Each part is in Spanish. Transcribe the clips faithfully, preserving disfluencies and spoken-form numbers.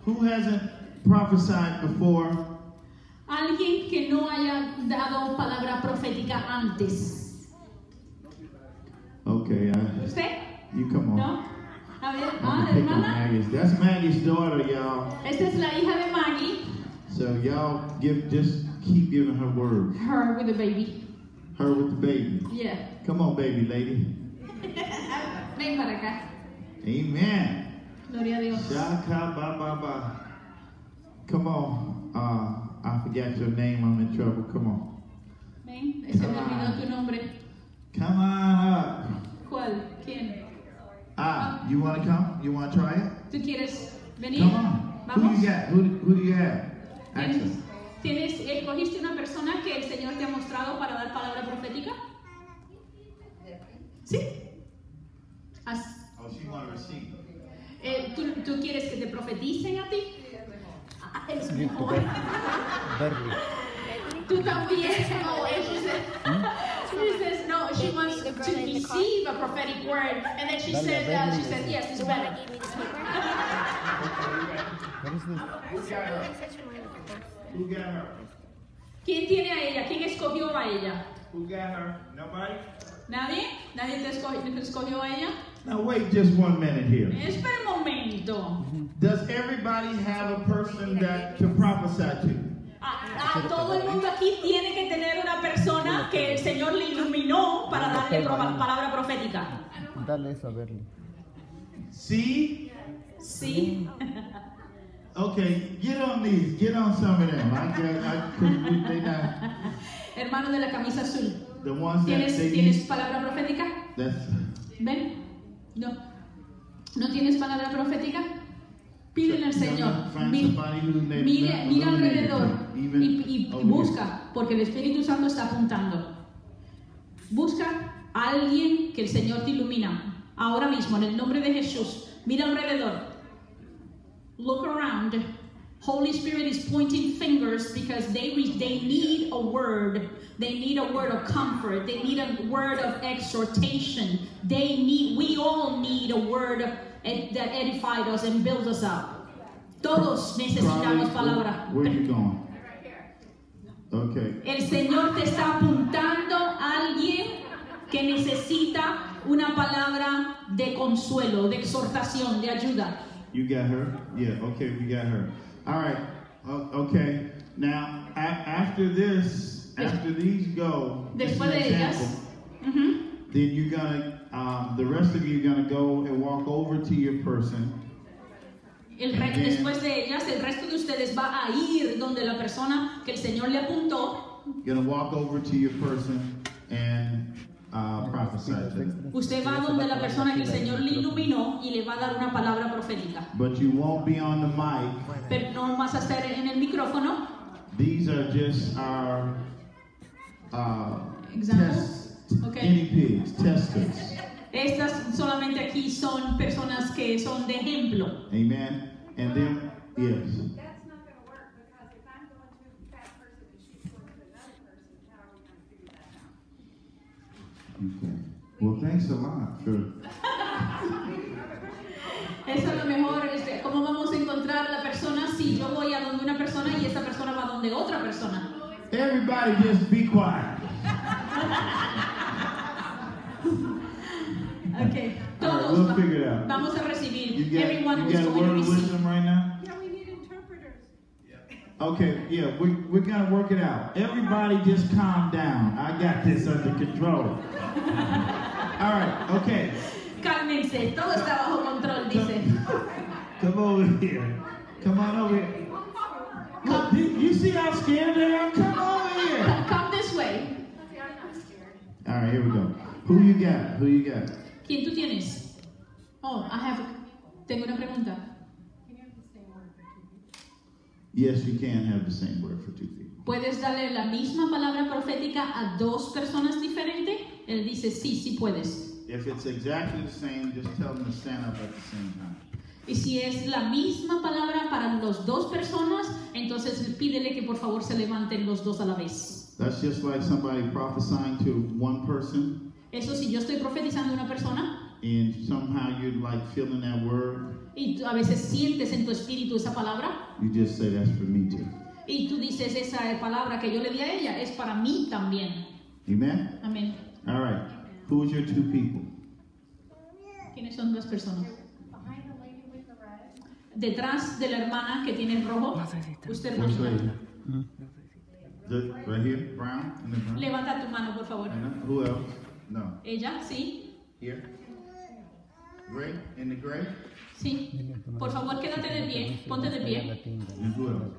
Who hasn't prophesied before? Alguien que no haya dado palabra profética antes. Okay, I, ¿Usted? you come on. ¿No? A ver, I'm ah, gonna la pick on hermana. Maggie's. That's Maggie's daughter, y'all. Esta es la hija de Maggie. So y'all give, just keep giving her word. Her with the baby. Her with the baby. Yeah. Come on, baby lady. Ven para acá. Amen. Gloria a Dios. Shaka ba ba ba. Come on. Uh, I forgot your name. I'm in trouble. Come on. Ven, se me olvidó tu nombre. Come on up. ¿Cuál? ¿Quién? Ah, you want to come? You want to try it? ¿Tú quieres venir? Come on. Who Vamos. you got? Who, who do you have? ¿Tienes, Access. ¿Tienes, escogiste una persona que el Señor te ha mostrado para dar palabra profética? ¿Sí? Has- Oh, she want to receive. eh, ¿tú, ¿Tú quieres que te profeticen a ti? Ah, es Need to mejor. get Berry. Tú también. No, she says, she says no. She wants to receive a prophetic word, and then she Dale, said, Berry. uh, she said, yes, it's better. What is this? Who got her? Who got her? ¿Quién tiene a ella? ¿Quién escogió a ella? Who got her? Nobody? ¿Nadie? ¿Nadie te escogió, te escogió a ella? Now wait just one minute here. Espera un momento. Does everybody have a person that to prophesy to? A, a todo el mundo aquí tiene que tener una persona que el Señor le iluminó para darle pro- palabra profética. Dale eso a Berly. See? ¿Sí? Okay, get on these. Get on some of them. I get, I couldn't, they not Hermano de la camisa azul. the ones that ¿Tienes, they ¿tienes need. palabra profética? That's ¿Ven? No. ¿No tienes palabra profética? Pídele al Señor. Find Mi- somebody who they Mira, mira alrededor even y, y over here. busca, porque el Espíritu Santo está apuntando. Busca a alguien que el Señor te ilumina. Ahora mismo, en el nombre de Jesús. Mira alrededor. Look around. Holy Spirit is pointing fingers because they re- they need a word. They need a word of comfort. They need a word of exhortation. They need. We all need a word ed- that edifies us and builds us up. Todos necesitamos palabra. Where, where are you going? Okay. El Señor te está apuntando a alguien que necesita una palabra de consuelo, de exhortación, de ayuda. You got her? Yeah, okay, we got her. All right, uh, okay. Now, a- after this, Des- after these go, just Después an de ellas, example, ujú, then you're gonna, um, the rest of you are gonna go and walk over to your person. el re- Bien. después de ellas, el resto de ustedes va a ir donde la persona que el Señor le apuntó. You're gonna walk over to your person and uh, prophesy to them. Usted va donde la persona que el Señor le iluminó y le va a dar una palabra profética. But you won't be on the mic. Pero no vas a estar en el micrófono. These are just our uh, Examples? test, Okay. guinea pigs, testers. Estas solamente aquí son personas que son de ejemplo. Amen. And then, yes. That's not going to work because if I'm going to that person and she's going to another person, how are we going to figure that out? Okay. Well, thanks a lot for. Eso es lo mejor, este, ¿cómo vamos a encontrar a la persona si yo voy a donde una persona y esta persona va a donde otra persona? Everybody, just be quiet. Ok, All right, todos we'll va- figure it out. vamos a recibir. You got, Everyone you who's got a going word to of receive. wisdom right now? Yeah, we need interpreters. Okay, yeah, we, we're gonna work it out. Everybody, just calm down. I got this under control. All right, okay. Cálmense, todo está bajo control, dice. Come over here. Come on over here. Look, you you see how scared they are? Come over here. Come this way. See, I'm not scared. All right, here we go. Who you got? Who you got? ¿Quién tú tienes? Oh, I have. Tengo una pregunta. Can you have the same word for two people? Yes, you can have the same word for two people. ¿Puedes darle la misma palabra profética a dos personas diferentes? Él dice, sí, sí puedes. If it's exactly the same, just tell them to stand up at the same time. Y si es la misma palabra para las dos personas, entonces pídele que por favor se levanten los dos a la vez. That's just like somebody prophesying to one person, Eso si yo estoy profetizando a una persona and somehow you're like feeling that word, y tú a veces sientes en tu espíritu esa palabra, you just say that's for me too. y tú dices esa palabra que yo le di a ella es para mí también. Amen? Amén. All right. Who's your two people? ¿Quiénes son las personas? Behind the lady with the red. Detrás de la hermana que tiene el rojo, usted Which misma. lady? The, right here? Brown? In the brown? Levanta tu mano, por favor. And who else? No. Ella, sí, Here? Gray? In the gray? sí. Por favor, quédate de pie, ponte de pie. And who else?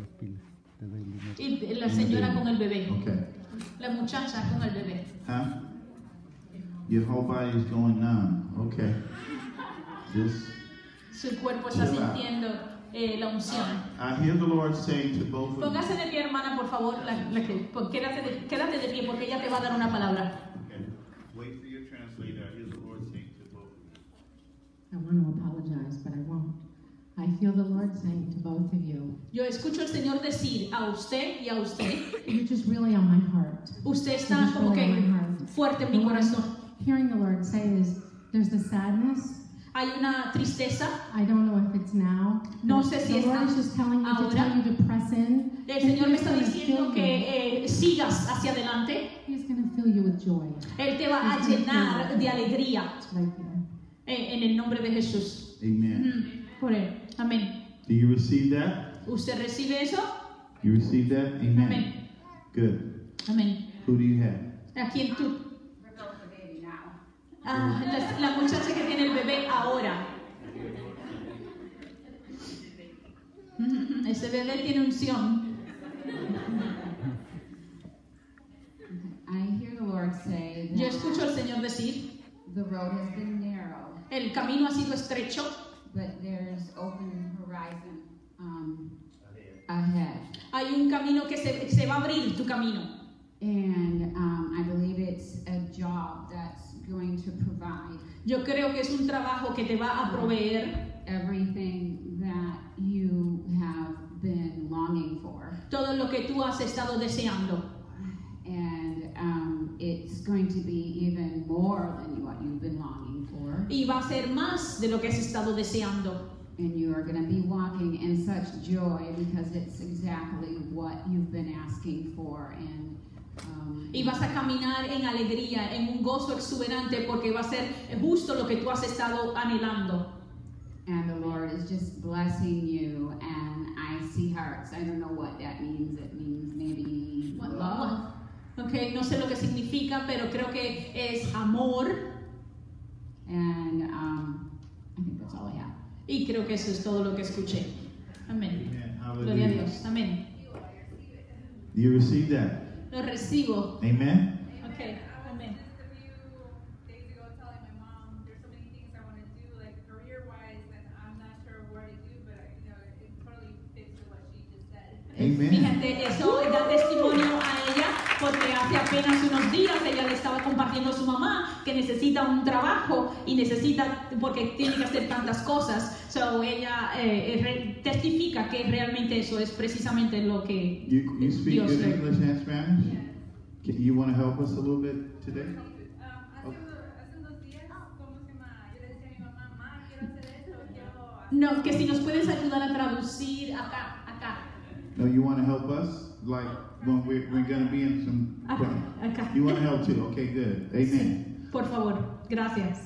Y la señora con el bebé, Okay. la muchacha con el bebé. Huh? Your whole body is going numb. Okay. Just, Su cuerpo está sintiendo eh, la unción. I hear the Lord saying to both of you. Póngase de pie, hermana, por favor. La, la que- po- quédate, de, quédate de pie porque ella te va a dar una palabra. Okay. Wait for your translator. I hear the Lord saying to both of you. I want to apologize, but I won't. I feel the Lord saying to both of you, Yo escucho al Señor decir a usted y a usted, you're just really on my heart. usted está como que fuerte en mi What corazón. I'm hearing the Lord say is, there's the sadness. Hay una tristeza. I don't know if it's now. No but sé si the es Lord is just telling me to ahora. tell you to press in. El and Señor me He's está gonna diciendo fill que you. eh, sigas hacia adelante. He's going to fill you with joy. Él te va a llenar de alegría It's right there. eh, en el nombre de Jesús. Amen. Mm, Por él. Amén. Do you receive that? ¿Usted recibe eso? You receive that? Amen. Amén. Good. Amén. Who do you have? ¿A quién tú? We're going with the baby now. Ah, la, la muchacha que tiene el bebé ahora. Mm, Ese bebé tiene unción. I hear the Lord say Yo that escucho al Señor decir, the road has been narrow, el camino ha sido estrecho, but there's open horizon um, ahead. hay un camino que se, se va a abrir tu camino. And um, I believe it's a job that's going to provide Yo creo que es un trabajo que te va a proveer everything that you have been longing for. todo lo que tú has estado deseando. And um, it's going to be even more than what you've been longing for. Y va a ser más de lo que has estado deseando. And you are going to be walking in such joy because it's exactly what you've been asking for. And um, Y vas a caminar en alegría, en un gozo exuberante, porque va a ser justo lo que tú has estado anhelando. and the Lord is just blessing you. And I see hearts. I don't know what that means. It means maybe What- love. Okay, no sé lo que significa, pero creo que es amor. And um, I think that's all I have. Y creo que eso es todo lo que escuché. Amén. Amen. Gloria a Hallelujah. Dios. Amén. Do you receive that? Lo recibo. Amen. Okay. Amén. Just a few days ago telling my mom there's so many things I want to do, like career-wise, and I'm not sure where to do, but you know, it totally fits with what she just said. Amen. Fíjate, eso da testimonio a ella, porque hace apenas unos días ella le estaba compartiendo a su mamá que necesita un trabajo y necesita, porque tiene que hacer tantas cosas. So ella eh, re- testifica que realmente eso es precisamente lo que You, you speak Dios good le- English and Spanish? Can, you want to help us a little bit today? Um, hace, uno- hace unos días, ¿cómo se llama? Yo le decía a mi mamá, mamá, quiero hacer esto, quiero hacer No, que si nos puedes ayudar a traducir acá, acá, No, you want to help us? Like when we're, we're going to be in some. acá, acá. You want to help too? Okay, good. Amen. Por favor, gracias.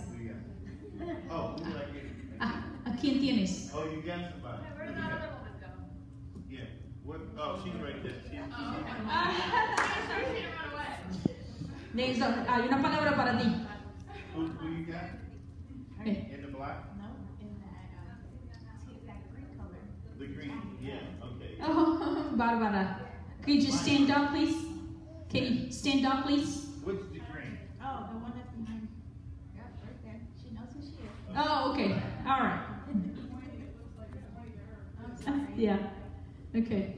Oh, who did I get? Ah, ¿a quién tienes? Oh, you got somebody. Where'd that other woman go? Yeah. What? Oh, she's right there. She's, Oh, okay. I'm sure she didn't run away. Nelson, hay una palabra para ti. who, who you got? Eh, In the black? No, in that, um, see that green color. The green. Yeah. Okay. Oh, Barbara. Could you just stand up, please? Can you stand up, please? What's the green? Oh, the one that's behind. Yep, right there. She knows who she is. Oh, okay. All right. I'm sorry. Yeah. Okay.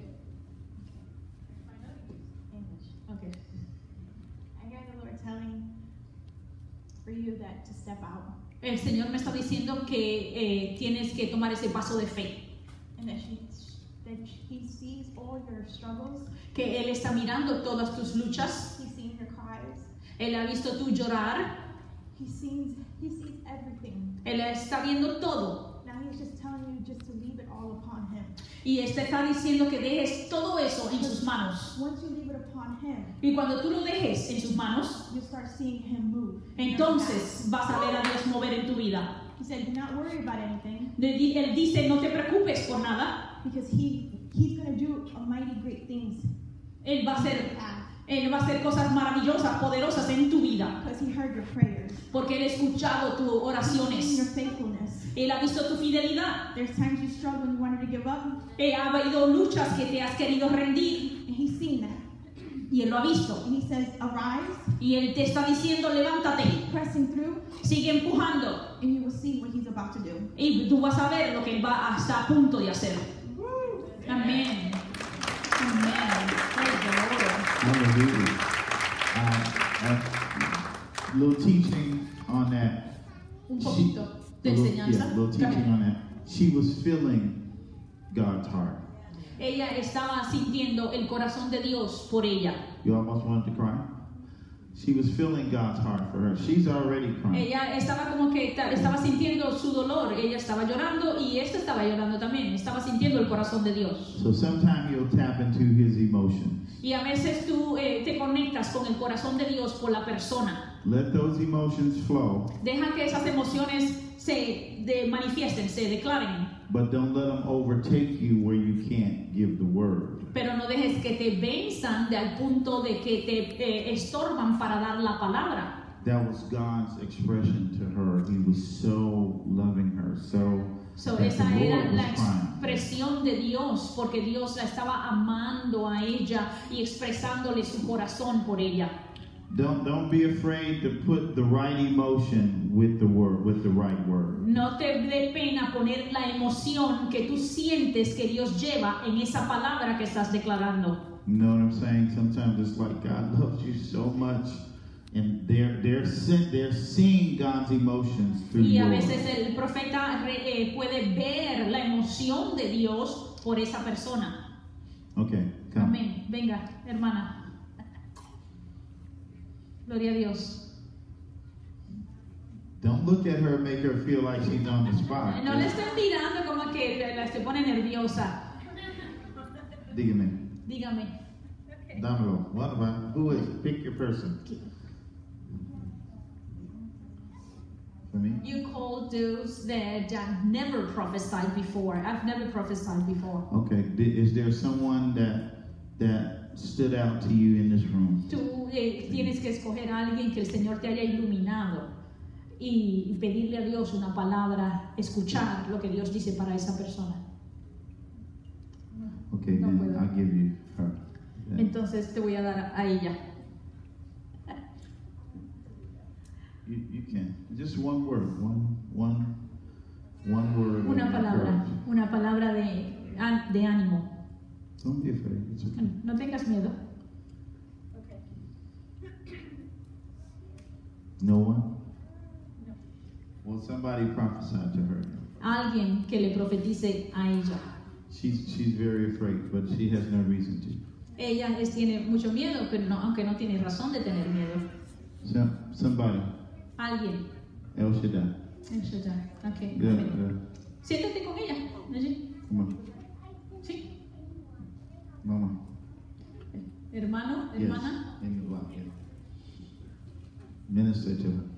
English. Okay. I hear the Lord telling for you that to step out El Señor me está diciendo que eh, tienes que tomar ese paso de fe. and that she that He sees all your struggles. Que Él está mirando todas tus luchas. He's seen your cries. Él ha visto tu llorar. He sees He sees everything. Él está viendo todo. Now he's just telling you just to leave it all upon him. Y este está diciendo que dejes todo eso en sus manos. Once you leave it upon him, Y cuando tú lo dejes en sus manos, you'll start seeing him move. entonces vas a ver a Dios mover en tu vida. He said, do not worry about anything, Le di- Él dice, no te preocupes por nada. because he he's going to do a mighty great things. Él va a hacer, él va a hacer cosas maravillosas, poderosas en tu vida. Because he heard your prayers, Porque Él ha escuchado tus seen your oraciones. faithfulness. Él ha visto tu fidelidad. There's times you struggled and you wanted to give up, Él ha habido luchas que te has querido rendir. and he's seen that. Y Él lo ha visto. And he says, arise, Y Él te está diciendo, levántate. pressing through, Sigue empujando. and you will see what he's about to do. Y tú vas a ver lo que Él va está a punto de hacer. Amén. Amén. Praise the Lord. Hallelujah. Uh, uh, little teaching on that. Un She- poquito de a little- enseñanza. Yeah, little teaching on that. She was feeling God's heart. Ella estaba sintiendo el corazón de Dios por ella. You almost wanted to cry. She was feeling God's heart for her. She's already crying. Ella estaba como que ta- estaba sintiendo su dolor. Ella estaba llorando y esta estaba llorando también. Estaba sintiendo el corazón de Dios. So sometimes you'll tap into his emotions. Y a veces tú eh, te conectas con el corazón de Dios por la persona. Let those emotions flow, Deja que esas emociones se de- manifiesten, se declaren. but don't let them overtake you where you can't give the word. Pero no dejes que te venzan de al punto de que te eh, estorban para dar la palabra. That was God's expression to her. He was so loving her, so So, that esa the era Lord la was crying. expresión de Dios, porque Dios la estaba amando a ella y expresándole su corazón por ella. Don't don't be afraid to put the right emotion with the word, with the right word. No te dé pena poner la emoción que tú sientes que Dios lleva en esa palabra que estás declarando. You know what I'm saying? Sometimes it's like God loves you so much, and they're they're sen- they're seeing God's emotions through Y a yours. veces el profeta re- eh, puede ver la emoción de Dios por esa persona. Okay, come. Amén. Venga, hermana. Gloria a Dios. Don't look at her and make her feel like she's on the spot. No le estén mirando como que la se pone nerviosa. Dígame. Dígame. Dámelo. What about who is it? Pick your person. For me? You call those that have never prophesied before. I've never prophesied before. Okay. Di- Is there someone that that stood out to you in this room? Tú eh, tienes que escoger a alguien que el Señor te haya iluminado y pedirle a Dios una palabra, escuchar lo que Dios dice para esa persona. Okay, No then puedo. I'll give you her. Yeah. Entonces te voy a dar a ella. You, you can. Just one word. One one one word. Una of palabra, encouragement. una palabra de, de ánimo. Don't be afraid. It's okay. No tengas miedo. No one? Well, somebody prophesied to her. Alguien que le profetice a ella. She's she's very afraid, but she has no reason to. Ella es, tiene mucho miedo, pero no, aunque no tiene razón de tener miedo. So, somebody. Alguien. El Shaddai. Eso ya. Okay. Yeah, amén. yeah. Siéntate con ella. Allí. Come on. Sí. Mama. Hermano, Yes. hermana. In the block, yeah. Minister to her.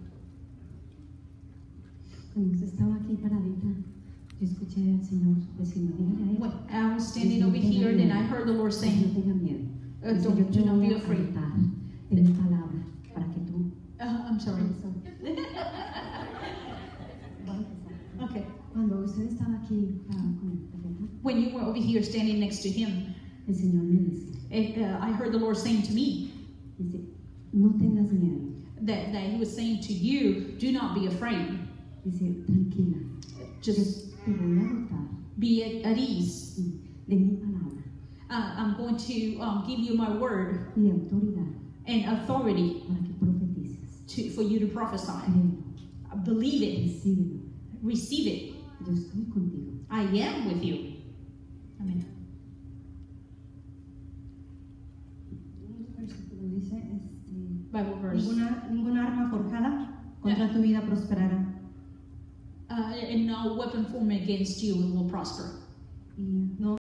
Cuando estaba aquí paradita, yo escuché al Señor diciendo, dígale a él, When I was standing over here, then I heard the Lord no saying, tenga miedo. Uh, Dice, don't- yo do te not voy be a afraid. cantar de mi palabra para que tú... uh, I'm sorry. Vamos a empezar. Okay. Cuando usted estaba aquí ah, con el profeta, When you were over here standing next to him, el Señor me dice, it, uh, I heard the Lord saying to me dice, no tengas miedo. that, that He was saying to you, do not be afraid. Dice, tranquila, Just te voy a dotar be at, at ease. de mi palabra Uh, I'm going to um, give you my word y de autoridad and authority para que profetices. to, for you to prophesy. Créelo, Believe it. recíbelo. Receive it. Yo estoy contigo. I am with you. Amen. El versículo dice, este, Bible verse. ninguna, ninguna arma forjada contra tu vida prosperará. uh, and no weapon formed against you will prosper. y no